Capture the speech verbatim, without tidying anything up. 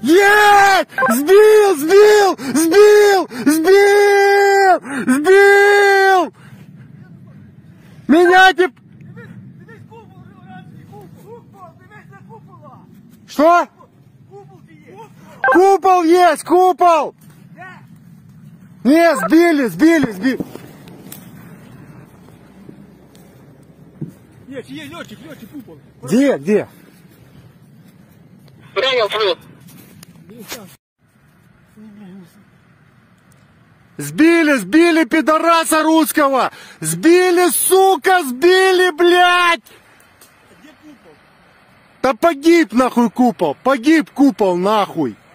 Есть! Сбил, сбил, сбил, сбил, сбил! Меняйте... Что? Купол есть, купол! Не, сбили, сбили, сбили. Нет, есть летчик, летчик, купол. Где, где? Принял, плюс. Сбили, сбили пидораса русского! Сбили, сука, сбили, блядь! Где купол? Да погиб нахуй купол, погиб купол нахуй!